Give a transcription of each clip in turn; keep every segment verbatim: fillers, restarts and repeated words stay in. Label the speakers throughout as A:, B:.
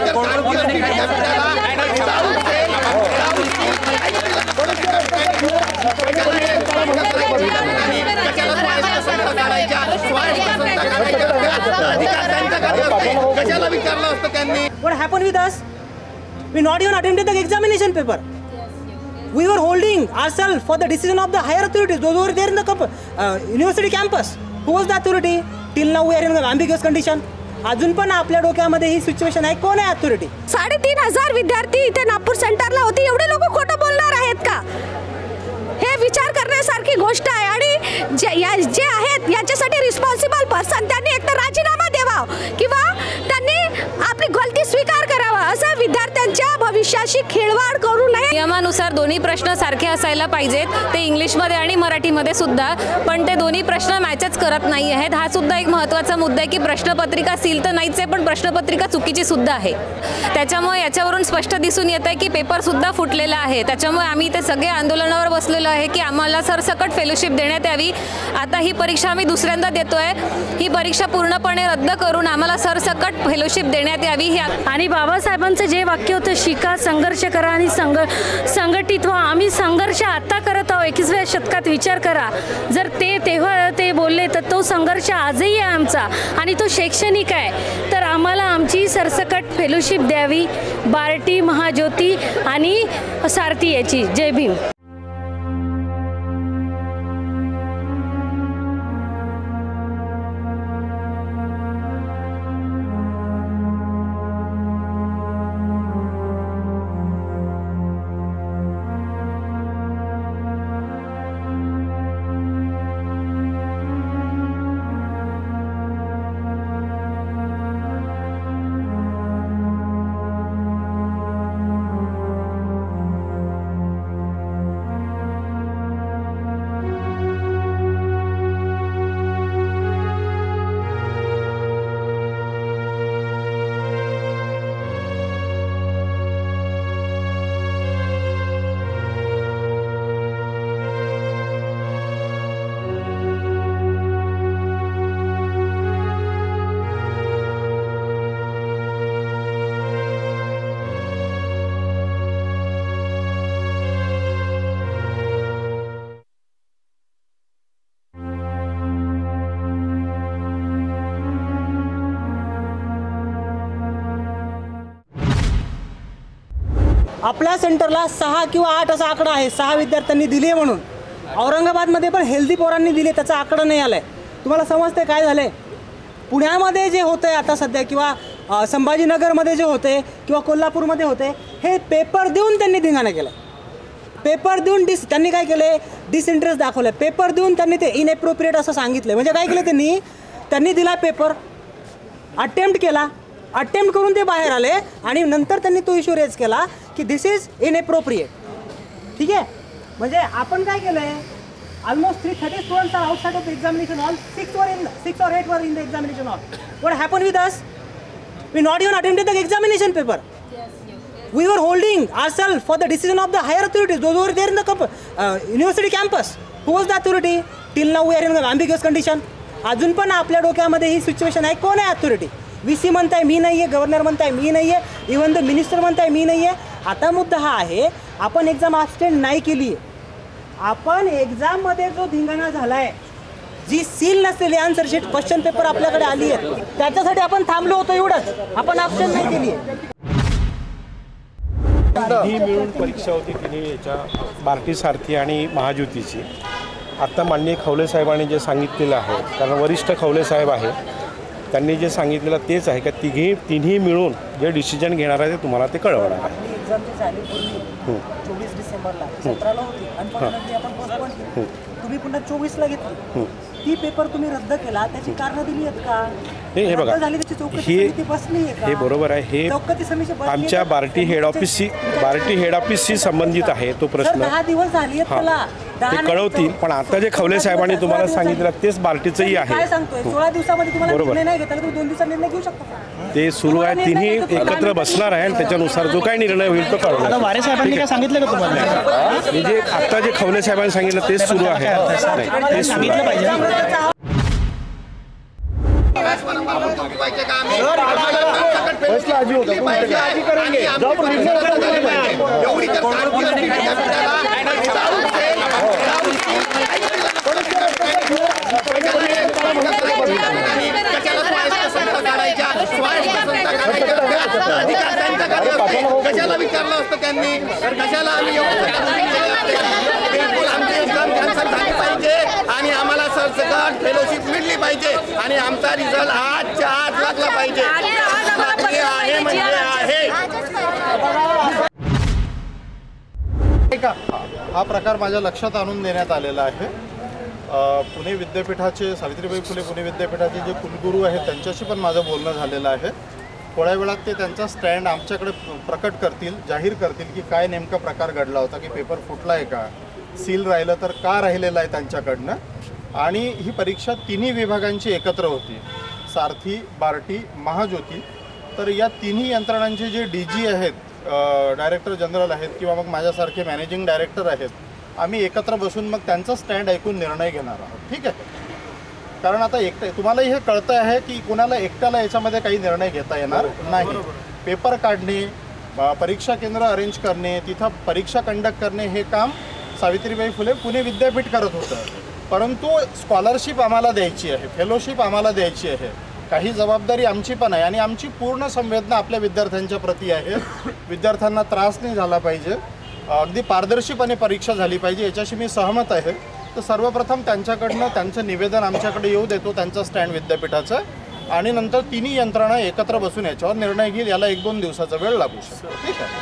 A: What happened with us? We not even attempted the examination paper. We were holding ourselves for the decision of the higher authorities, those who were there in the uh, university campus. Who was the authority? Till now we are in an ambiguous condition. अजून पण आपल्या डोक्यामध्ये ही situation आहे. कोण आहे authority?
B: साडेतीन हजार विद्यार्थी इथे नागपूर सेंटरला होते. एवढे लोक खोटं बोलणार आहेत का? हे विचार करण्यासारखी गोष्ट आहे. आणि जे जे आहेत याच्यासाठी रिस्पॉन्सिबल पर्सन त्यांनी एकतर राजीनामा द्यावा किंवा त्यांनी आपली गलती स्वीकार करावा. असं विद्यार्थ्यांच्या भविष्याशी खेळवाड करू नये.
C: नियमानुसार दोन्ही प्रश्न सारखे असायला पाहिजेत, ते इंग्लिशमध्ये आणि मराठीमध्ये सुद्धा, पण ते दोन्ही प्रश्न मॅचच करत नाही आहेत. हा सुद्धा एक महत्त्वाचा मुद्दा आहे की प्रश्नपत्रिका सील तर नाहीच आहे, पण प्रश्नपत्रिका चुकीची सुद्धा आहे. त्याच्यामुळे याच्यावरून स्पष्ट दिसून येत आहे की पेपर सुद्धा फुटलेला आहे. त्याच्यामुळे आम्ही ते सगळे आंदोलनावर बसलेलो आहे की आम्हाला सरसकट फेलोशिप देण्यात यावी. आता ही परीक्षा आम्ही दुसऱ्यांदा देतोय. ही परीक्षा पूर्णपणे रद्द करून आम्हाला सरसकट फेलोशिप देण्यात यावी.
D: आणि बाबासाहेबांचं जे वाक्य होतं, शिका, संघर्ष करा आणि संघ संघटित व्हा. आम्ही संघर्ष आता करत आहोत. एकविसाव्या शतकात विचार करा, जर ते तेव्हा ते बोलले तर तो संघर्ष आजही आहे आमचा आणि तो शैक्षणिक आहे. तर आम्हाला आमची सरसकट फेलोशिप द्यावी. बार्टी, महाज्योती आणि सारथी याची. जय भीम.
A: आपल्या सेंटरला सहा किंवा आठ असा आकडा आहे. सहा विद्यार्थ्यांनी दिले म्हणून. औरंगाबादमध्ये पण हेल्दी पोरांनी दिले, त्याचा आकडा नाही आलाय. तुम्हाला समजते काय झालंय? पुण्यामध्ये जे होतंय आता सध्या किंवा संभाजीनगरमध्ये जे होते किंवा कोल्हापूरमध्ये होते, हे पेपर देऊन त्यांनी धिंगाणा केला. पेपर देऊन डिस त्यांनी काय केले? डिसइंटरेस्ट दाखवलं. पेपर देऊन त्यांनी ते इनएप्रोप्रिएट असं सांगितलं. म्हणजे काय केलं त्यांनी? त्यांनी दिला पेपर, अटेम्प्ट केला, अटेम्प्ट करून ते बाहेर आले आणि नंतर त्यांनी तो इश्यू रेज केला की दिस इज इनएप्रोप्रिएट. ठीक आहे. म्हणजे आपण काय केलं आहे? Almost three thirty students are outside of the examination hall. Six were in six or eight were in the examination hall. What happen with us? We not even attempted the examination paper. We were holding ourselves for the decision of the higher authorities, those who were there in the uh, university campus. Who was the authority? Till now we are in an ambiguous condition. अजून पण आपल्या डोक्यामध्ये ही situation आहे. कोण आहे authority? V C म्हणताय मी नाही आहे, गव्हर्नर म्हणताय मी नाही आहे, इवन द मिनिस्टर म्हणताय मी नाही आहे. आता मुद्दा हा आहे, आपण एक्झाम अटेंड नाही केली आहे. आपण एक्झाममध्ये जो धिंगाणा झाला आहे, जी सील नसलेली आन्सरशीट क्वेश्चन पेपर आपल्याकडे आली आहे, त्याच्यासाठी आपण थांबलो होतो. एवढंच. आपण ऑप्शन नाही केली आहे.
E: ही मिळून परीक्षा होती तिने याच्या बार्टी, सारथी आणि महाज्योतीची. आत्ता माननीय खवले साहेबांनी जे सांगितलेलं आहे, कारण वरिष्ठ खवले साहेब आहे, त्यांनी जे सांगितलेलं तेच आहे की तिघी तिन्ही मिळून जे डिसिजन घेणार आहे ते तुम्हाला ते कळवणार आहे.
A: चोवीस डिसेंबरला सतराला होती आणि आपण तुम्ही पुन्हा चोवीसला घेतली. ती पेपर तुम्ही रद्द केला, त्याची कारणं दिली आहेत का?
E: हे हे बघा, हे हे बरोबर आहे. हे आमच्या बार्टी हेड ऑफिसशी बार्टी हेड ऑफिसशी संबंधित आहे तो प्रश्न.
A: दहा दिवस झाली आहेत त्याला,
E: ते कळवतील. पण आता जे खवले साहेबांनी तुम्हाला सांगितलं तेच बार्टीचंही आहे.
A: काय सांगतोय? सोळा दिवसामध्ये तुम्हाला निर्णय नाही घेतला, तुम्ही दोन दिवसात निर्णय घेऊ शकता.
E: ते सुरू आहे. तिन्ही एकत्र बसणार आहे आणि त्याच्यानुसार जो काही निर्णय होईल तो कळवणार.
F: वारे साहेबांनी काय सांगितलं का तुम्हाला?
E: म्हणजे आता जे खवले साहेबांनी सांगितलं तेच सुरू आहे. ते सांगितलं पाहिजे.
F: फैसला आजी होगा
G: पाहिजे आजी करेंगे एवढी तर क्रांती असती कशाला विचारलं असतं त्यांनी कशाला आम्ही बिलकुल आमची एक्झाम कॅन्सल झाली पाहिजे आणि आम्हाला सरसकट फेलोशिप मिळली पाहिजे आणि आमचा रिझल्ट आजच्या आज लागला पाहिजे आहे म्हणजे आहे.
H: हा प्रकार माझ्या लक्षात आणून देण्यात आलेला आहे. पुणे विद्यापीठाचे सावित्रीबाई फुले पुणे विद्यापीठाचे जे कुलगुरू आहेत त्यांच्याशी पण माझं बोलणं झालेलं आहे. थोड्या वेळात ते त्यांचा स्टँड आमच्याकडे प्रकट करतील, जाहीर करतील की काय नेमका प्रकार घडला होता, की पेपर फुटला आहे का, सील राहिलं तर का राहिलेलं आहे त्यांच्याकडनं. आणि ही परीक्षा तिन्ही विभागांची एकत्र होती, सारथी, बार्टी, महाज्योती. तर या तिन्ही यंत्रणांचे जे डी जी आहेत, डायरेक्टर जनरल आहेत किंवा मग माझ्यासारखे मॅनेजिंग डायरेक्टर आहेत, आम्ही एकत्र बसून मग त्यांचा स्टँड ऐकून निर्णय घेणार आहोत. ठीक आहे. कारण आता एकटं तुम्हालाही हे कळतं आहे की कुणाला एकट्याला याच्यामध्ये काही निर्णय घेता येणार नाही. पेपर काढणे, परीक्षा केंद्र अरेंज करणे, तिथं परीक्षा कंडक्ट करणे हे काम सावित्रीबाई फुले पुणे विद्यापीठ करत होतं. परंतु स्कॉलरशिप आम्हाला द्यायची आहे, फेलोशिप आम्हाला द्यायची आहे, काही जबाबदारी आमची पण आहे आणि आमची पूर्ण संवेदना आपल्या विद्यार्थ्यांच्या प्रती आहे. विद्यार्थ्यांना त्रास नाही झाला पाहिजे, अगदी पारदर्शीपणे परीक्षा झाली पाहिजे, याच्याशी मी सहमत आहे. तर सर्वप्रथम त्यांच्याकडनं त्यांचं निवेदन आमच्याकडे येऊ देतो, त्यांचा स्टँड विद्यापीठाचा, आणि नंतर तिन्ही यंत्रणा एकत्र बसून याच्यावर निर्णय घेईल. याला एक दोन दिवसाचा वेळ लागू शकतो. ठीक आहे.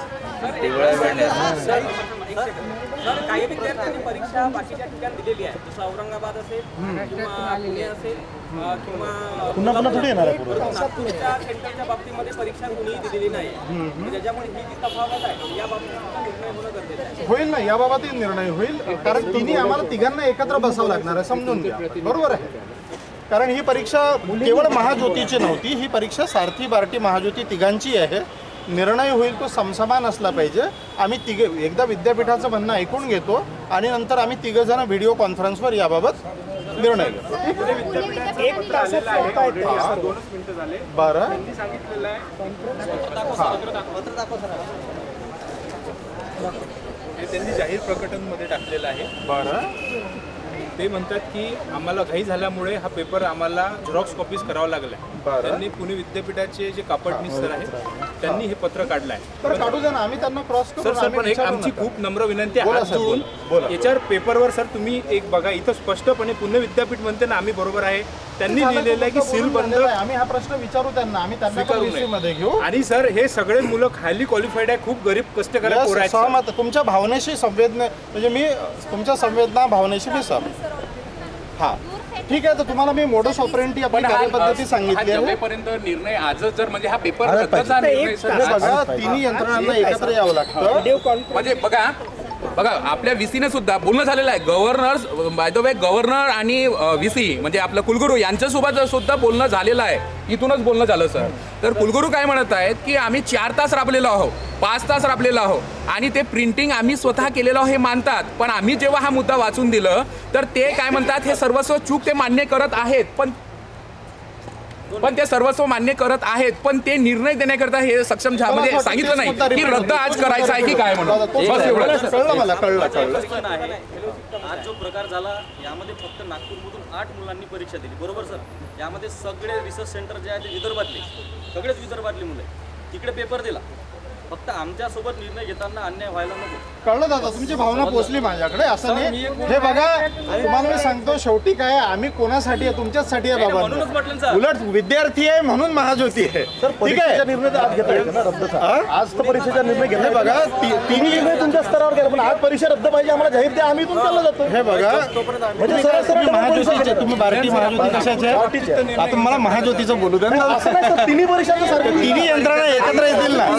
I: काही विद्यार्थ्यांनी परीक्षा बाकीच्या ठिकाणी दिलेली आहे, जसं औरंगाबाद असेल किंवा पुणे असेल किंवा
F: पुन्हा पुन्हा थोडी येणार आहे.
I: नागपूरच्या सेंटरच्या बाबतीमध्ये परीक्षा कुणीही दिलेली नाही, त्याच्यामुळे ही जी तफावत आहे या बाबतीत निर्णय होणं गरजेचं आहे.
H: होईल ना, याबाबतही निर्णय होईल. कारण तिन्ही आम्हाला तिघांना एकत्र बसावं लागणार आहे, समजून घ्या. बरोबर आहे. कारण ही परीक्षा केवळ महाज्योतीची नव्हती, ही परीक्षा सारथी, बार्टी, महाज्योती तिघांची आहे. निर्णय होईल तो समसमान असला पाहिजे. आम्ही तिघे एकदा विद्यापीठाचं म्हणणं ऐकून घेतो आणि नंतर आम्ही तिघं जण व्हिडिओ कॉन्फरन्सवर याबाबत निर्णय घेतो. बरं,
J: त्यांनी जाहीर प्रकटनमध्ये टाकलेलं आहे.
H: बरं.
J: ते म्हणतात की आम्हाला घाई झाल्यामुळे हा पेपर आम्हाला झेरॉक्स कॉपीज करावा लागला. त्यांनी पुणे विद्यापीठाचे जे कापडनीस सर आहेत त्यांनी हे पत्र काढलं आहे.
H: काढू द्या ना, आम्ही त्यांना क्रॉस करू.
J: सर सर पण एक आमची खूप नम्र विनंती आहे, हात जोडून याच्यावर पेपरवर सर तुम्ही एक बघा, इथं स्पष्टपणे पुणे विद्यापीठ म्हणते ना आम्ही बरोबर आहे, त्यांनी लिहिलेलं आहे की सील बंद.
H: आम्ही हा प्रश्न विचारू त्यांना, आम्ही त्यांना मध्ये घेऊ.
J: आणि सर हे सगळे मुलं हायली क्वालिफाईड आहे, खूप गरीब कष्टकरी पोरं आहेत.
H: सहमत, तुमच्या भावनेशी संवेदना, म्हणजे मी तुमच्या संवेदना भावनेशी मी सहमत. हा ठीक आहे. तर तुम्हाला मी मोडस ऑपरेंटी आपली कार्यपद्धती सांगितली आहे.
K: निर्णय आजच जर म्हणजे हा पेपर रद्दचा निर्णय
H: बघा, तिन्ही यंत्रणांना एकत्र यावं लागतं.
K: म्हणजे बघा बघा आपल्या व्हीसीने सुद्धा बोलणं झालेलं आहे. Governor by the way governor आणि व्हीसी म्हणजे आपलं कुलगुरू यांच्यासोबत सुद्धा बोलणं झालेलं आहे. इथूनच बोलणं झालं सर. तर कुलगुरू काय म्हणत आहेत की आम्ही चार तास राबलेलो आहोत, पाच तास राबलेलो आहोत आणि ते प्रिंटिंग आम्ही स्वतः केलेलं हे मानतात. पण आम्ही जेव्हा हा मुद्दा वाचून दिलं तर ते काय म्हणतात, हे सर्वस्व चूक ते मान्य करत आहेत, पण पण ते सर्वस्व मान्य करत आहेत, पण ते निर्णय देण्याकरता हे सक्षम म्हणजे सांगितलं नाही की रद्द आज करायचं आहे की काय म्हणून. बस एवढं
H: कळलं मला, कळलं कळलं
I: आज जो प्रकार झाला यामध्ये फक्त नागपूरमधून आठ मुलांनी परीक्षा दिली. बरोबर सर. यामध्ये सगळे रिसर्च सेंटर जे आहे ते विदर्भातले, सगळेच विदर्भातले मुलं तिकडे पेपर दिला. फक्त आमच्यासोबत निर्णय घेताना अन्याय व्हायला नको.
H: कळलं दादा, तुमची भावना पोचली माझ्याकडे. असं नाही, हे बघा तुम्हाला मी सांगतो, शेवटी काय आम्ही कोणासाठी आहे, तुमच्याचसाठी आहे बाबा. उलट विद्यार्थी आहे म्हणून महाज्योती आहे. ठीक आहे.
F: निर्णय आज घेता येतो ना रद्दचा. आज तर परीक्षेचा निर्णय घेतला.
H: बघा तिन्ही
F: निर्णय तुमच्या स्तरावर केला, पण आज परीक्षा रद्द पाहिजे आम्हाला जाहीर द्या, आम्ही इथून चाललं जातो.
H: हे बघा
F: म्हणजे सरासरी
H: महाज्योतीचे, तुम्ही बार्टी महाज्योती कशाचे. आता मला महाज्योतीचं बोलू द्या ना.
F: असं नाही सर, तिन्ही परीक्षांचं सारखं
H: तिन्ही यंत्रणा एकत्र येतील ना.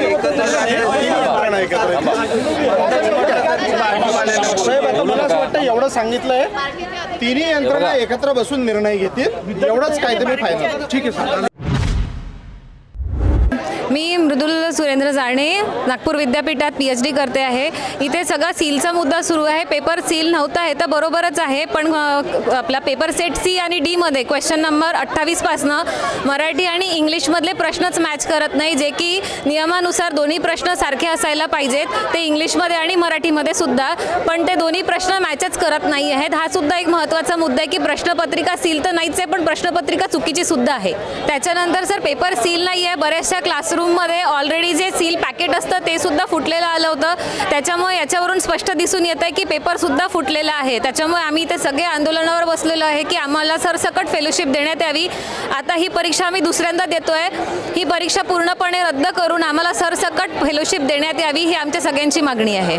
H: मला असं वाटतं एवढं सांगितलंय, तिन्ही यंत्रणा एकत्र बसून निर्णय घेतील, एवढंच काहीतरी फायदा. ठीक आहे सर.
C: मी मी मृदुल सुरेंद्र जाणे नागपूर विद्यापीठात पी एच डी करते आहे. इथे सगळा सीलचा मुद्दा सुरू आहे. पेपर सील नव्हता हे तर बरोबरच आहे, पण आपला पेपर सेट सी आणि डीमध्ये क्वेश्चन नंबर अठ्ठावीसपासनं मराठी आणि इंग्लिशमधले प्रश्नच मॅच करत नाही, जे की नियमानुसार दोन्ही प्रश्न सारखे असायला पाहिजेत, ते इंग्लिशमध्ये आणि मराठीमध्ये सुद्धा, पण ते दोन्ही प्रश्न मॅचच करत नाही आहेत. हा सुद्धा एक महत्त्वाचा मुद्दा आहे की प्रश्नपत्रिका सील तर नाहीच आहे, पण प्रश्नपत्रिका चुकीची सुद्धा आहे. त्याच्यानंतर सर पेपर सील नाही आहे. बऱ्याचशा क्लासरूममध्ये ऑलरेडी जे सील पॅकेट असतं ते सुद्धा फुटलेलं आलं होतं. त्याच्यामुळे याच्यावरून स्पष्ट दिसून येतं आहे की पेपरसुद्धा फुटलेला आहे. त्याच्यामुळे आम्ही ते सगळे आंदोलनावर बसलेलो आहे की आम्हाला सरसकट फेलोशिप देण्यात यावी. आता ही परीक्षा आम्ही दुसऱ्यांदा देतो आहे. ही परीक्षा पूर्णपणे रद्द करून आम्हाला सरसकट फेलोशिप देण्यात यावी ही आमच्या सगळ्यांची मागणी आहे.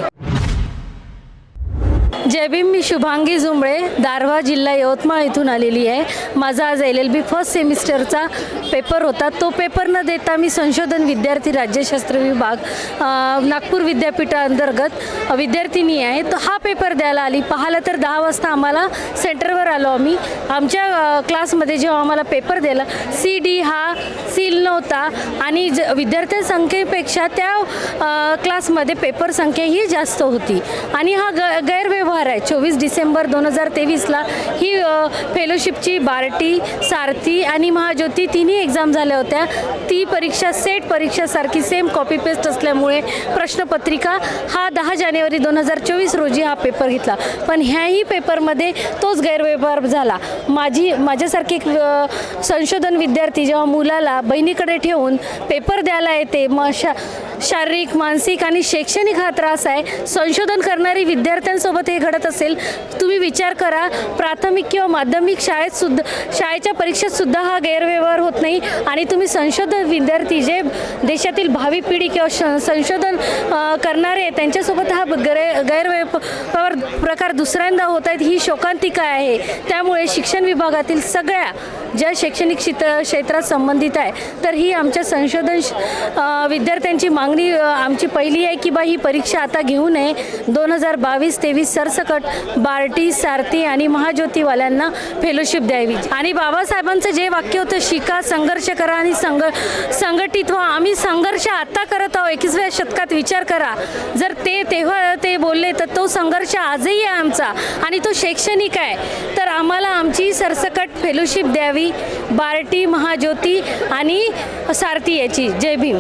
D: जय भीम. मी शुभांगी जुंबळे, दारव्हा जिल्हा यवतमाळ इथून आलेली आहे. माझा आज एल एल बी फर्स्ट सेमिस्टरचा पेपर होता. तो पेपर न देता मी संशोधन विद्यार्थी राज्यशास्त्र विभाग नागपूर विद्यापीठाअंतर्गत विद्यार्थिनी आहे. तो हा पेपर द्यायला आली. पाहिलं तर दहा वाजता आम्हाला सेंटरवर आलो आम्ही. आमच्या क्लासमध्ये जेव्हा आम्हाला पेपर दिला सी डी हा सील नव्हता आणि ज विद्यार्थी संख्येपेक्षा त्या क्लासमध्ये पेपर संख्या ही जास्त होती आणि हा ग गैरव्यवहार आहे. चोवीस डिसेंबर दोन हजार तेवीसला ही फेलोशिपची बार्टी, सारथी आणि महाज्योती तिन्ही एक्झाम झाल्या होत्या. ती परीक्षा सेट परीक्षासारखी सेम कॉपी पेस्ट असल्यामुळे प्रश्नपत्रिका हा दहा जानेवारी दोन हजार चोवीस रोजी हा पेपर घेतला. पण ह्याही पेपरमध्ये तोच गैरव्यवहार झाला. माझी माझ्यासारखी संशोधन विद्यार्थी जेव्हा मुलाला बहिणीकडे ठेवून पेपर द्यायला येते, मग शा शारीरिक, मानसिक आणि शैक्षणिक हा त्रास आहे. संशोधन करणारी विद्यार्थ्यांसोबत हे घडत असेल. तुम्ही विचार करा, प्राथमिक किंवा माध्यमिक शाळेत सुद्धा शाळेच्या परीक्षेत सुद्धा हा गैरव्यवहार होत नाही आणि तुम्ही संशोधन विद्यार्थी जे देशातील भावी पिढी किंवा संशोधन करणारे त्यांच्यासोबत हा गैर गैरव्यवहार प्रकार दुसऱ्यांदा होत आहेत. ही शोकांतिका आहे. त्यामुळे शिक्षण विभागातील सगळ्या ज्या शैक्षणिक क्षेत्र क्षेत्रात संबंधित आहे तर ही आमच्या संशोधन विद्यार्थ्यांची मागणी आमची पहिली आहे की बा ही परीक्षा आता घेऊ नये. दोन हजार बावीस तेवीस सरसकट बार्टी, सारथी आणि महाज्योतीवाल्यांना फेलोशिप द्यावी. आणि बाबासाहेबांचं जे वाक्य होतं, शिका, संघर्ष करा आणि संघ संघटित व्हा. आम्ही संघर्ष आता करत आहोत. एकविसाव्या शतकात विचार करा, जर ते तेव्हा ते बोलले तर तो संघर्ष आजही आहे आमचा आणि तो शैक्षणिक आहे. तर आम्हाला आमची सरसकट फेलोशिप द्यावी, बार्टी, महाज्योती आणि सारथी याची. जय भीम.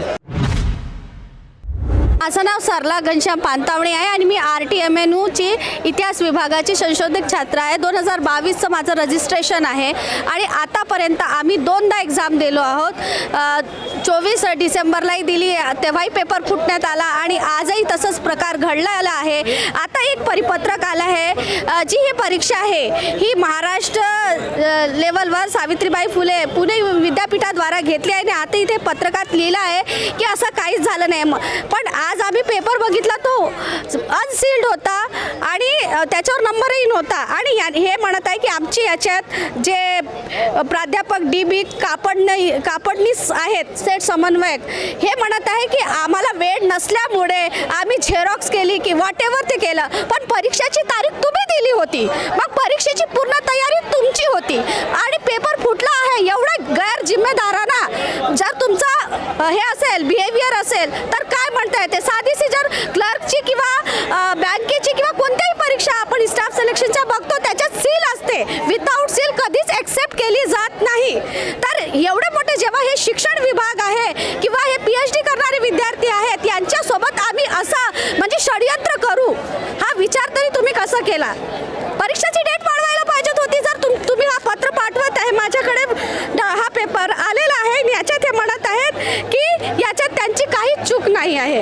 B: माझं नाव सरला घनश्याम पानतावणे आहे आणि मी आर टी एम एन यूची इतिहास विभागाची संशोधक छात्र आहे. दोन हजार बावीसचं माझं रजिस्ट्रेशन आहे आणि आतापर्यंत आम्ही दोनदा एक्झाम दिलो आहोत. चोवीस डिसेंबरलाही दिली, तेव्हाही पेपर फुटण्यात आला आणि आजही तसंच प्रकार घडलेला आहे. आता एक परिपत्रक आलं आहे. जी ही परीक्षा आहे ही महाराष्ट्र लेवलवर सावित्रीबाई फुले पुणे विद्यापीठाद्वारा घेतली आहे आणि आता इथे पत्रकात लिहिलं आहे की असं काहीच झालं नाही. पण आज आम्ही पेपर बघितला तो अनसील्ड होता आणि त्याच्यावर नंबरही नव्हता आणि हे म्हणत आहे की आमची याच्यात जे प्राध्यापक डी बी कापडनी कापडनीस आहेत सेट समन्वयक, हे म्हणत आहे की आम्हाला वेळ नसल्यामुळे आम्ही झेरॉक्स केली की वॉट एव्हर ते केलं, पण परीक्षेची तारीख तुम्ही दिली होती. मग परीक्षेची पूर्ण तयारी तुमची होती आणि पेपर फुटला आहे. एवढं गैर जिम्मेदारांना जर तुमचा हे असेल बिहेवियर असेल तर काय म्हणताय ते. साधीशी जर क्लर्कची किंवा बँकेची किंवा कोणत्याही परीक्षा आपण स्टाफ सिलेक्शनच्या बघतो त्याच्यात सील असते. विदाऊट सील कधीच एक्सेप्ट केली जात नाही. तर एवढे मोठे जेव्हा हे शिक्षण विभाग आहे किंवा हे पी एच डी करणारे विद्यार्थी आहेत यांच्यासोबत आम्ही असं म्हणजे षडयंत्र करू, हा विचार तरी तुम्ही कसा केला. परीक्षेची डेट वाढवायला पाहिजेत होती. जर तुम तुम्ही हा पत्र पाठवत आहे, माझ्याकडे हा पेपर आलेला आहे आणि याच्यात हे म्हणत आहेत की याच्यात त्यांची काहीच चूक नाही आहे.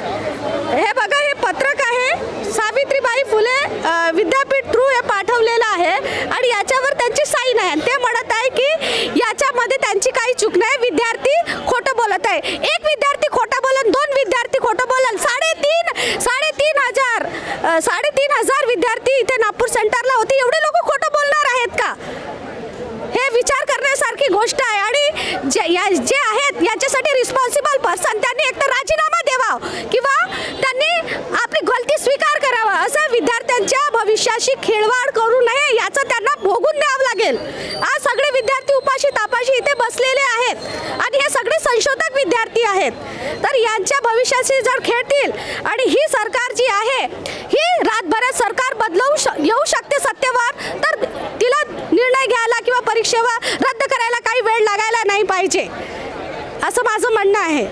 B: हे बघा, हे पत्रक आहे सावित्रीबाई फुले विद्यापीठ थ्रू हे पाठवलेलं आहे आणि याच्यावर त्यांची साईन आहे. ते म्हणत आहे की याच्यामध्ये त्यांची काही चूक नाही. विद्यार्थी खोटं बोलत आहे. एक विद्यार्थी खोटं बोलन, दोन विद्यार्थी खोटं बोलन, साडेतीन साडेतीन हजार साडेतीन हजार विद्यार्थी इथे नागपूर सेंटरला होते. एवढे लोक खोटं बोलणार आहेत का? हे विचार करण्यासारखी गोष्ट आहे. आणि जे या जे आहेत याच्यासाठी रिस्पॉन्सिबल पर्सन त्यांनी एकतर राजीनामा द्यावा किंवा त्यांनी आपली गलती स्वीकार करावा. असं विद्यार्थ्यांच्या भविष्याशी खेळवाड करू नये याचं त्यांना भोगून द्यावं लागेल. आज सगळे विद्यार्थी उपाशी तापाशी इथे बसलेले आहेत आणि हे सगळे संशोधक विद्यार्थी आहेत. भविष्याशी जर खेळतील आणि ही सरकार जी आहे ही रातभरात सरकार बदलवू श येऊ शकते सत्तेवर, तर तिला निर्णय घ्यायला किंवा परीक्षेवर रद्द करायला काही वेळ लागायला नाही पाहिजे, असं माझं म्हणणं आहे.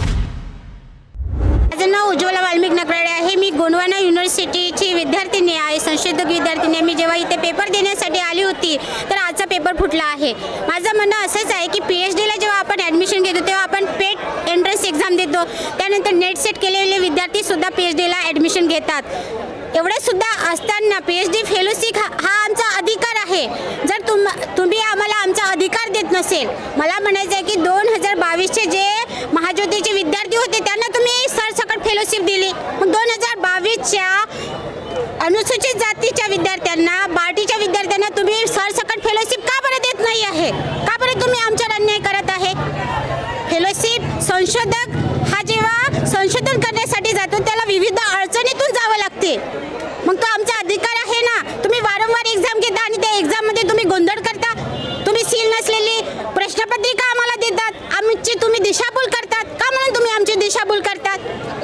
L: माझं नाव उज्ज्वला वाल्मिक नकराडे आहे. मी गोंडवाना युनिव्हर्सिटीची विद्यार्थिनी आहे, संशोधक विद्यार्थिनी आहे. मी जेव्हा इथे पेपर देण्यासाठी आली होती तर आजचा पेपर फुटला आहे. माझं म्हणणं असंच आहे की पी एच डीला जेव्हा आपण ॲडमिशन घेतो तेव्हा आपण पेट एंट्रन्स एक्झाम देतो, त्यानंतर नेट सेट केलेले विद्यार्थीसुद्धा पी एच डीला ॲडमिशन घेतात. एवढंसुद्धा असताना पी एच डी फेलोशिप हा हा आमचा अधिकार आहे. जर तुम तुम्ही आम्हाला आमचा अधिकार देत नसेल, मला म्हणायचं आहे की दोन हजार बावीसचे जे महाज्योतीचे विद्यार्थी होते त्यांना तुम्ही सरसकट फेलोशिप दिली, मग दोन हजार बावीसच्या अनुसूचित जातीच्या विद्यार्थ्यांना, बार्टीच्या विद्यार्थ्यांना तुम्ही सरसकट फेलोशिप का बरं देत नाही आहे? का बरं तुम्ही आमच्यावर अन्याय करत आहे? फेलोशिप संशोधक हा जेव्हा संशोधन करण्यासाठी जातो त्याला विविध अडचणीतून जावं लागते, मग तो आमचा अधिकार आहे ना. तुम्ही वारंवार एक्झाम घेता आणि त्या एक्झाममध्ये तुम्ही गोंधळ करता, तुम्ही सील नसलेली प्रश्नपत्रिका आम्हाला देतात, आमची तुम्ही दिशाभूल करतात. का म्हणून तुम्ही आमची दिशाभूल करतात?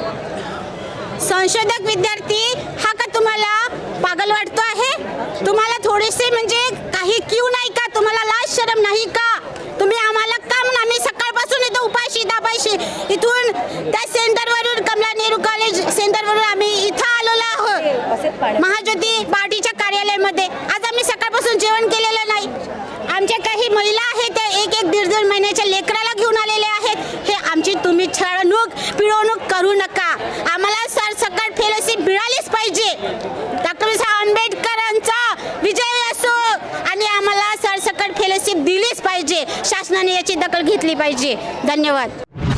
L: संशोधक विद्यार्थी हा का तुम्हाला पागल वाटतो आहे? तुम्हाला थोडेसे म्हणजे काही क्यू नाही का? तुम्हाला लाज शरम नाही का? तुम्ही आम्हाला का म्हणून आम्ही सकाळपासून येतो उपाशी दापाशी, इथून त्या सेंटरवरून कमला नेहरू कॉलेज सेंटरवरून आम्ही इथं आलेलो आहोत महाज्योती बार्टीच्या कार्यालयामध्ये. आज आम्ही सकाळपासून जेवण केलेलं नाही. आमच्या काही महिला आहेत त्या एक एक दीड दीड महिन्याच्या लेकराला घेऊन आलेले आहेत. हे आमची तुम्ही छळवणूक पिळवणूक करू नका. आम्हाला सरसकट फेलोशिप मिळालीच पाहिजे. डॉक्टर बाबासाहेब आंबेडकरांचा विजय असो आणि आम्हाला सरसकट फेलोशिप दिलीच पाहिजे. शासनाने याची दखल घेतली पाहिजे. धन्यवाद.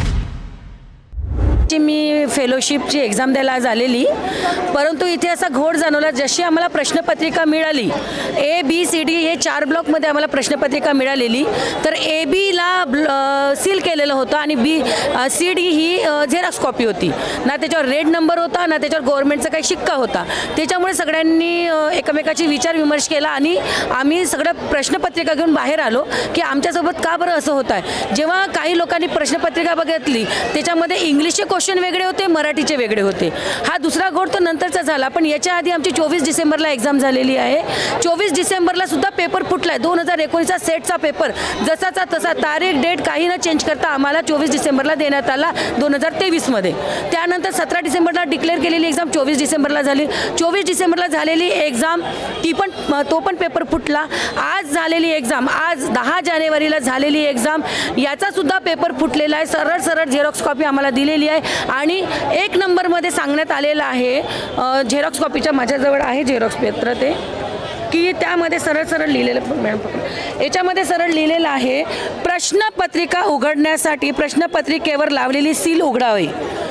D: मी फेलोशिपची एक्झाम द्यायला आज आलेली, परंतु इथे असा घोळ जाणवला. जशी आम्हाला प्रश्नपत्रिका मिळाली, ए बी सी डी हे चार ब्लॉकमध्ये आम्हाला प्रश्नपत्रिका मिळालेली, तर ए बीला सील केलेलं होतं आणि बी सी डी ही झेरॉक्स कॉपी होती. ना त्याच्यावर रेड नंबर होता ना त्याच्यावर गव्हर्नमेंटचा काही शिक्का होता. त्याच्यामुळे सगळ्यांनी एकमेकाची विचार विमर्श केला आणि आम्ही सगळं प्रश्नपत्रिका घेऊन बाहेर आलो की आमच्यासोबत का बरं असं होत आहे. जेव्हा काही लोकांनी प्रश्नपत्रिका बघितली त्याच्यामध्ये इंग्लिशचे क्वेश्चन वेगळे होते, मराठीचे वेगळे होते. हा दुसरा घोळ तो नंतरचा झाला, पण याच्या आधी आमची चोवीस डिसेंबरला एक्झाम झालेली आहे. चोवीस डिसेंबरला सुद्धा पेपर फुटला आहे. दोन हजार एकोणीसचा सेटचा पेपर जसाचा तसा तारीख डेट काही न चेंज करता आम्हाला चोवीस डिसेंबरला देण्यात आला दोन हजार तेवीसमध्ये. त्यानंतर सतरा डिसेंबरला डिक्लेअर केलेली एक्झाम चोवीस डिसेंबरला झाली. चोवीस डिसेंबरला झालेली एक्झाम ती पण तो पण पेपर फुटला. आज झालेली एक्झाम, आज दहा जानेवारीला झालेली एक्झाम, याचा सुद्धा पेपर फुटलेला आहे. सरळ सरळ झेरॉक्स कॉपी आम्हाला दिलेली आहे आणि एक नंबरमध्ये सांगण्यात आलेलं आहे, झेरॉक्स कॉपीच्या माझ्याजवळ आहे झेरॉक्स पत्र ते, की त्यामध्ये सरळ सरळ लिहिलेलं, मॅडम याच्यामध्ये सरळ लिहिलेलं आहे, प्रश्नपत्रिका उघडण्यासाठी प्रश्नपत्रिकेवर लावलेली सील उघडावी.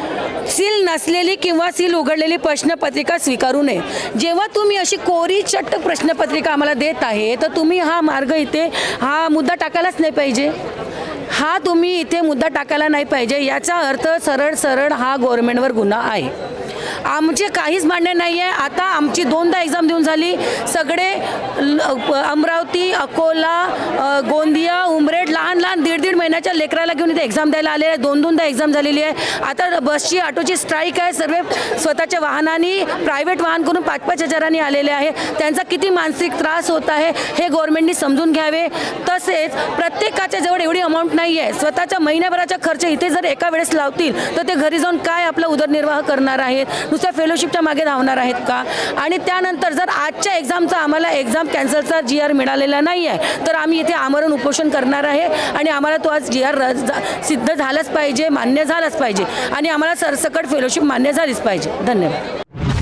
D: सील नसलेली किंवा सील उघडलेली प्रश्नपत्रिका स्वीकारू नये. जेव्हा तुम्ही अशी कोरी चट्ट प्रश्नपत्रिका आम्हाला देत आहे तर तुम्ही हा मार्ग इथे हा मुद्दा टाकायलाच नाही पाहिजे. हा तुम्ही इथे मुद्दा टाकायला नाही पाहिजे. याचा अर्थ सरळ सरळ हा गव्हर्नमेंटवर गुन्हा आहे. आमचे काहीच मान्य नाही आहे. आता आमची दोनदा एक्झाम देऊन झाली. सगळे अमरावती, अकोला, गोंदिया, उमरेड लहान लहान दीड दीड महिन्याच्या लेकराला घेऊन इथे एक्झाम द्यायला आले आहे. दोन दोनदा एक्झाम झालेली आहे. आता बसची ऑटोची स्ट्राईक आहे. सर्व स्वतःच्या वाहनाने प्रायव्हेट वाहन करून पाच पाच हजारांनी आलेले आहे. त्यांचा किती मानसिक त्रास होत आहे हे गव्हर्नमेंटनी समजून घ्यावे. तसेच प्रत्येकाच्या जवळ एवढी अमाऊंट नाही आहे. स्वतःच्या महिन्याभराचा खर्च इथे जर एका वेळेस लावतील तर ते घरी जाऊन काय आपला उदरनिर्वाह करणार आहेत? नुसत्या फेलोशिपच्या मागे धावणार आहेत का? आणि त्यानंतर जर आजच्या एक्झामचा आम्हाला एक्झाम कॅन्सलचा जी आर मिळालेला नाही आहे तर आम्ही इथे आमरण उपोषण करणार आहे आणि आम्हाला तो आज जी आर सिद्ध झालाच पाहिजे, मान्य झालाच पाहिजे आणि आम्हाला सरसकट फेलोशिप मान्य झालीच पाहिजे. धन्यवाद.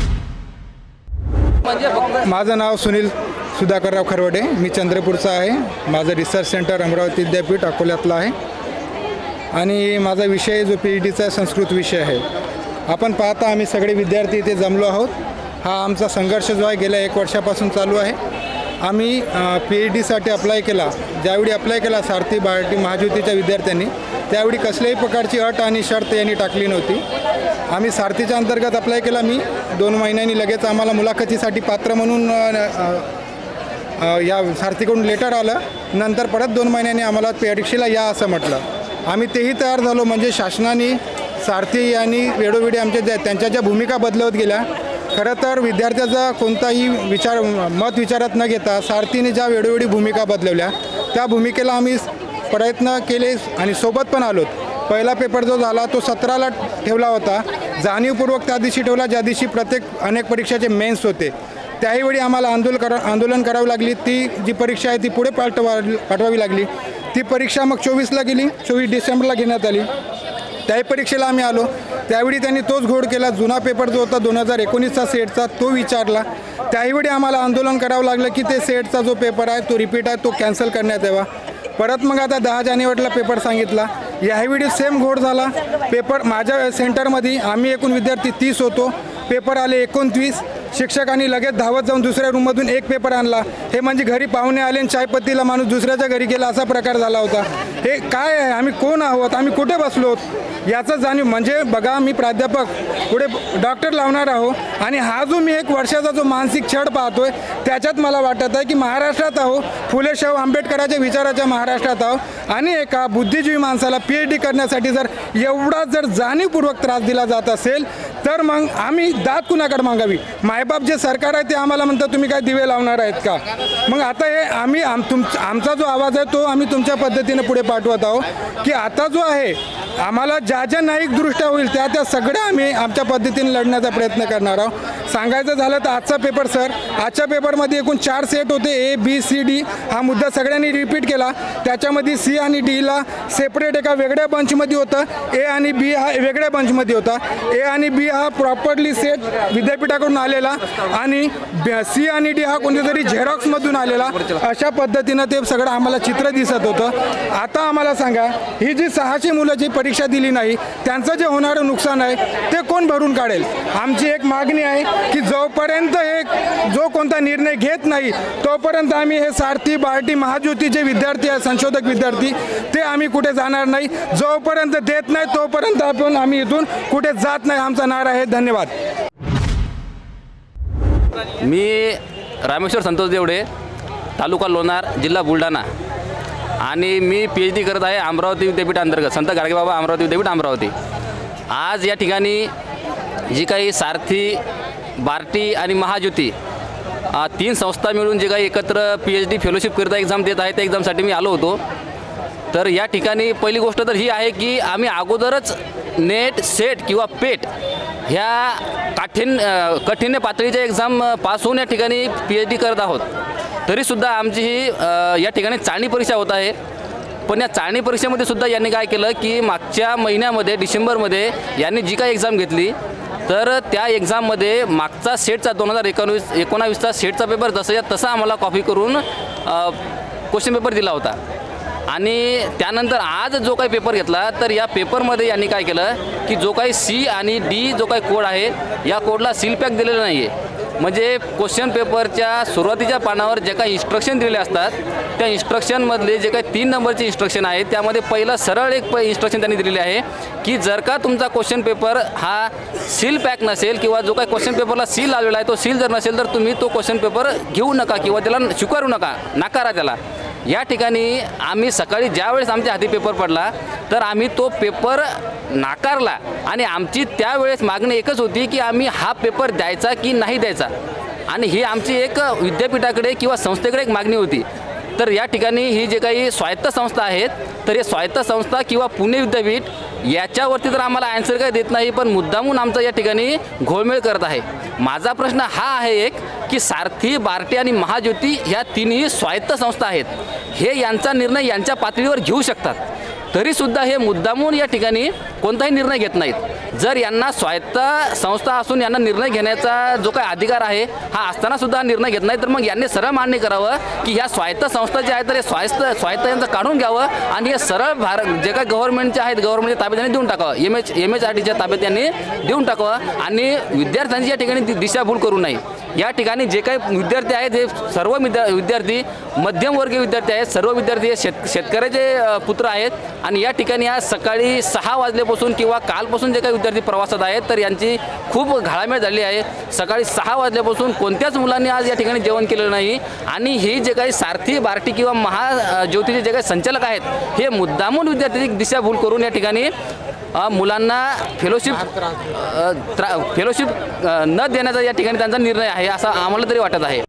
M: माझं नाव सुनील सुधाकरराव खरवडे, मी चंद्रपूरचा आहे. माझं रिसर्च सेंटर अमरावती विद्यापीठ अकोल्यातलं आहे आणि माझा विषय जो पी एच डीचा संस्कृत विषय आहे. आपण पाहता आम्ही सगळे विद्यार्थी इथे जमलो आहोत. हा आमचा संघर्ष जो आहे गेल्या एक वर्षापासून चालू आहे. आम्ही पी एच डीसाठी अप्लाय केला. ज्यावेळी अप्लाय केला सारथी बार्टी महाज्योतीच्या विद्यार्थ्यांनी, त्यावेळी कसल्याही प्रकारची अट आणि शर्त यांनी टाकली नव्हती. आम्ही सारथीच्या अंतर्गत अप्लाय केला. मी दोन महिन्यांनी लगेच आम्हाला मुलाखतीसाठी पात्र म्हणून या सारथीकडून लेटर आलं. नंतर परत दोन महिन्यांनी आम्हाला परीक्षेला या असं म्हटलं. आम्ही तेही तयार झालो. म्हणजे शासनाने सारथी यांनी वेळोवेळी आमच्या ज्या त्यांच्या ज्या भूमिका बदलवत गेल्या, खरं तर विद्यार्थ्याचा कोणताही विचार मत विचारात न घेता सारथीने ज्या वेळोवेळी भूमिका बदलवल्या त्या भूमिकेला आम्ही प्रयत्न केले आणि सोबत पण आलोत. पहिला पेपर जो झाला तो सतराला ठेवला होता, जाणीवपूर्वक त्या दिवशी ठेवला ज्या दिवशी प्रत्येक अनेक परीक्षाचे मेन्स होते. त्याहीवेळी आम्हाला आंदोलन करा आंदोलन करावं लागली. ती जी परीक्षा आहे ती पुढे पाठवा पाठवावी लागली. ती परीक्षा मग चोवीसला गेली, चोवीस डिसेंबरला घेण्यात आली. त्याही परीक्षेला आम्ही आलो, त्यावेळी त्यांनी तोच घोड केला. जुना पेपर जो होता दोन हजार एकोणीसचा सेटचा तो विचारला. त्याहीवेळी आम्हाला आंदोलन करावं लागलं की ते सेटचा जो पेपर आहे तो रिपीट आहे तो कॅन्सल करण्यात यावा. परत मग आता दहा जानेवारीला पेपर सांगितला. यावेळी सेम घोड झाला. पेपर माझ्या सेंटरमध्ये आम्ही एकूण विद्यार्थी तीस होतो, पेपर आले एकोणतीस. शिक्षकांनी लगेच धावत जाऊन दुसऱ्या रूममधून एक पेपर आणला. हे म्हणजे घरी पाहुणे आले आणि चायपत्तीला माणूस दुसऱ्याच्या घरी गेला असा प्रकार झाला होता. हे काय आहे? आम्ही कोण आहोत? आम्ही कुठे बसलो आहोत याचं जाणीव. म्हणजे बघा, मी प्राध्यापक पुढे डॉक्टर लावणार आहो आणि हा जो मी एक वर्षाचा जो मानसिक छळ पाहतोय त्याच्यात मला वाटत आहे की महाराष्ट्रात आहो, फुले शाहू आंबेडकरांच्या विचाराच्या महाराष्ट्रात आहो आणि एका बुद्धिजीवी माणसाला पी एच डी करण्यासाठी जर एवढा जर जाणीवपूर्वक त्रास दिला जात असेल तर मग आम्ही दाद कुणाकडे मागावी? मायबाप जे सरकार आहे ते आम्हाला म्हणतात तुम्ही काय दिवे लावणार आहेत का? मग आता हे आम्ही आम तुम आमचा जो आवाज आहे तो आम्ही तुमच्या पद्धतीने पुढे पाठवत आहोत की आता जो आहे आम्हाला ज्या ज्या न्यायिकदृष्ट्या होईल त्या त्या सगळ्या आम्ही आमच्या पद्धतीने लढण्याचा प्रयत्न करणार आहोत. सांगायचं झालं तर आजचा पेपर सर आजच्या पेपरमध्ये एकूण चार सेट होते, ए बी सी डी. हा मुद्दा सगळ्यांनी रिपीट केला. त्याच्यामध्ये सी आणि डीला सेपरेट एका वेगळ्या बंचमध्ये होतं, ए आणि बी हा वेगळ्या बंचमध्ये होता. ए आणि बी हा प्रॉपरली सेट विद्यापीठाकडून आलेला आणि सी आणि डी हा कोणत्यातरी झेरॉक्समधून आलेला. अशा पद्धतीनं ते सगळं आम्हाला चित्र दिसत होतं. आता आम्हाला सांगा, ही जी सहाशे मुलं जी परीक्षा दिली नाही त्यांचं जे होणारं नुकसान आहे ते कोण भरून काढेल? आमची एक मागणी आहे की जोपर्यंत हे जो कोणता निर्णय घेत नाही तोपर्यंत आम्ही हे सारथी बार्टी महाज्योतीचे विद्यार्थी आहे, संशोधक विद्यार्थी, ते आम्ही कुठे जाणार नाही. जोपर्यंत देत नाही तोपर्यंत आपण आम्ही इथून कुठे जात नाही. आमचा नारा आहे. धन्यवाद.
N: मी रामेश्वर संतोष देवडे, तालुका लोणार, जिल्हा बुलढाणा आणि मी पी एच डी करत आहे अमरावती विद्यापीठ अंतर्गत, संत गाडगेबाबा अमरावती विद्यापीठ अमरावती. आज या ठिकाणी जी काही सारथी, बार्टी आणि महाज्योती तीन संस्था मिळून जे काही एकत्र पी एच डी फेलोशिपकरिता एक्झाम देत आहे त्या एक्झामसाठी मी आलो होतो. तर या ठिकाणी पहिली गोष्ट तर ही आहे की आम्ही अगोदरच नेट, सेट किंवा पेट ह्या काठीण कठीण पातळीच्या एक्झाम पास होऊन या ठिकाणी पी एच डी करत आहोत. तरीसुद्धा आमची ही या ठिकाणी चाळणी परीक्षा होत आहे. पण या चाळणी परीक्षेमध्ये सुद्धा यांनी काय केलं की मागच्या महिन्यामध्ये डिसेंबरमध्ये यांनी जी काही एक्झाम घेतली तर त्या एक्झाममध्ये मागचा सेटचा दोन हजार एकोणवीस एकोणावीसचा सेटचा पेपर जसं तसा आम्हाला कॉपी करून क्वेश्चन पेपर दिला होता. आणि त्यानंतर आज जो काही पेपर घेतला तर या पेपरमध्ये यांनी काय केलं की जो काही सी आणि डी जो काही कोड आहे या कोडला सील पॅक दिलेला नाही आहे. म्हणजे क्वेश्चन पेपरच्या सुरुवातीच्या पानावर जे काही इन्स्ट्रक्शन दिलेले असतात त्या इन्स्ट्रक्शनमधले जे काही तीन नंबरचे इन्स्ट्रक्शन आहे त्यामध्ये पहिलं सरळ एक प इन्स्ट्रक्शन त्यांनी दिलेले आहे की जर का तुमचा क्वेश्चन पेपर हा सील पॅक नसेल किंवा जो काही क्वेश्चन पेपरला सील लावलेला आहे तो सील जर नसेल तर तुम्ही तो क्वेश्चन पेपर घेऊ नका किंवा त्याला स्वीकारू नका, नाकारा त्याला. या ठिकाणी आम्ही सकाळी ज्यावेळेस आमच्या हाती पेपर पडला तर आम्ही तो पेपर नाकारला आणि आमची त्यावेळेस मागणी एकच होती की आम्ही हा पेपर द्यायचा की नाही द्यायचा. आणि ही आमची एक विद्यापीठाकडे किंवा संस्थेकडे एक मागणी होती. तर या ठिकाणी ही जे काही स्वायत्त संस्था आहेत तर हे स्वायत्त संस्था किंवा पुणे विद्यापीठ याच्यावरती तर आम्हाला आन्सर काय देत नाही, पण मुद्दामून आमचा या ठिकाणी घोळमेळ करत आहे. माझा प्रश्न हा आहे एक की सारथी, बार्टी आणि महाज्योती ह्या तिन्ही स्वायत्त संस्था आहेत. हे यांचा निर्णय यांच्या पातळीवर घेऊ शकतात, तरीसुद्धा हे मुद्दामून या ठिकाणी कोणताही निर्णय घेत नाहीत. जर यांना स्वायत्त संस्था असून यांना निर्णय घेण्याचा जो काही अधिकार आहे हा असताना सुद्धा निर्णय घेत नाही तर मग यांनी सरळ मान्य करावं की ह्या स्वायत्त संस्था ज्या आहेत तर हे स्वायत्त स्वायत्त यांचं काढून घ्यावं आणि हे सरळ भारत जे काही गव्हर्नमेंटचे आहेत गव्हर्नमेंटच्या ताब्यात यांनी देऊन टाकावं, M H M H R टीच्या ताब्यात यांनी देऊन टाकावं आणि विद्यार्थ्यांची या ठिकाणी दिशाभूल करू नये. या ठिकाणी जे काही विद्यार्थी आहेत हे सर्व विद्या विद्यार्थी मध्यमवर्गीय विद्यार्थी आहेत, सर्व विद्यार्थी हे शेत शेतकऱ्याचे पुत्र आहेत आणि या ठिकाणी आज सकाळी सहा वाजल्यापासून किंवा कालपासून जे काही विद्यार्थी प्रवासात आहेत तर यांची खूप घाळमेळ झाली आहे. सकाळी सहा वाजल्यापासून कोणत्याच मुलांनी आज या ठिकाणी जेवण केलेलं नाही आणि ही जे काही सारथी, बार्टी किंवा महाज्योतीचे जे काही संचालक आहेत हे मुद्दामून विद्यार्थ्यांची दिशाभूल करून या ठिकाणी अ, मुलांना फेलोशिप अ, त्रा फेलोशिप अ, न देण्याचा या ठिकाणी त्यांचा निर्णय आहे असं आम्हाला तरी वाटत आहे.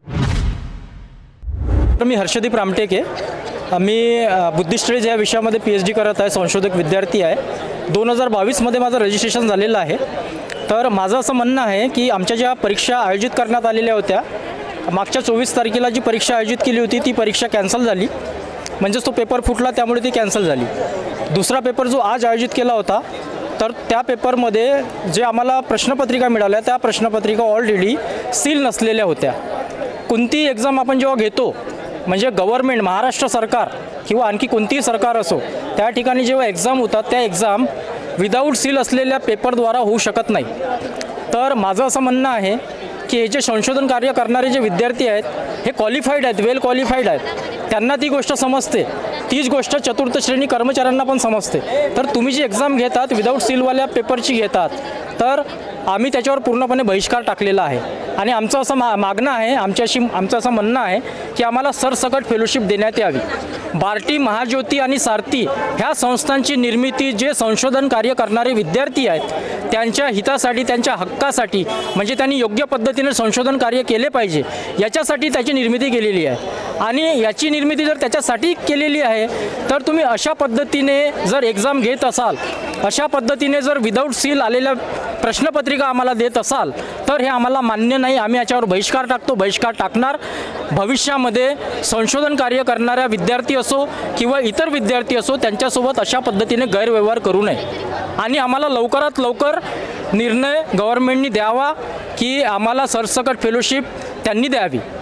O: तर मी हर्षदीप रामटेके, मी बुद्धिस्टडीज या विषयामध्ये पी एच डी करत आहे, संशोधक विद्यार्थी आहे. दोन हजार बावीसमध्ये माझं रजिस्ट्रेशन झालेलं आहे. तर माझं असं म्हणणं आहे की आमच्या ज्या परीक्षा आयोजित करण्यात आलेल्या होत्या, मागच्या चोवीस तारखेला जी परीक्षा आयोजित केली होती ती परीक्षा कॅन्सल झाली, म्हणजेच तो पेपर फुटला त्यामुळे ती कॅन्सल झाली. दुसरा पेपर जो आज आयोजित केला होता तर त्या पेपरमध्ये जे आम्हाला प्रश्नपत्रिका मिळाल्या त्या प्रश्नपत्रिका ऑलरेडी सील नसलेल्या होत्या. कोणतीही एक्झाम आपण जेव्हा घेतो म्हणजे गव्हर्मेंट महाराष्ट्र सरकार किंवा आणखी कोणतीही सरकार असो त्या ठिकाणी जेव्हा एक्झाम होतात त्या एक्झाम विदाऊट सील असलेल्या पेपरद्वारा होऊ शकत नाही. तर माझं असं म्हणणं आहे की हे जे संशोधन कार्य करणारे जे विद्यार्थी आहेत हे क्वालिफाईड आहेत, वेल क्वालिफाईड आहेत, त्यांना ती गोष्ट समजते. तीच गोष्ट चतुर्थ श्रेणी कर्मचाऱ्यांना पण समजते. तर तुम्ही जी एक्झाम घेतात विदाऊट सीलवाल्या पेपरची घेतात तर आम्ही त्याच्यावर पूर्णपणे बहिष्कार टाकलेला आहे. आणि आमचं असं मा मागणं आहे आमच्याशी आमचं असं म्हणणं आहे की आम्हाला सरसकट फेलोशिप देण्यात यावी. बार्टी, महाज्योती आणि सारथी ह्या संस्थांची निर्मिती जे संशोधन कार्य करणारे विद्यार्थी आहेत त्यांच्या हितासाठी, त्यांच्या हक्कासाठी, म्हणजे त्यांनी योग्य पद्धतीने संशोधन कार्य केले पाहिजे याच्यासाठी त्याची निर्मिती केलेली आहे. आणि याची निर्मिती जर त्याच्यासाठी केलेली आहे तर तुम्ही अशा पद्धतीने जर एक्झाम घेत असाल, अशा पद्धतीने जर विदाऊट सील आलेल्या प्रश्नपत्रिका आम्हाला देत असाल तर हे आम्हाला मान्य नाही. आम्ही याच्यावर बहिष्कार टाकतो, बहिष्कार टाकणार. भविष्यामध्ये संशोधन कार्य करणाऱ्या विद्यार्थी असो किंवा इतर विद्यार्थी असो त्यांच्यासोबत अशा पद्धतीने गैरव्यवहार करू नये. आणि आम्हाला लवकरात लवकर निर्णय गव्हर्नमेंटनी द्यावा की आम्हाला सरसकट फेलोशिप त्यांनी द्यावी.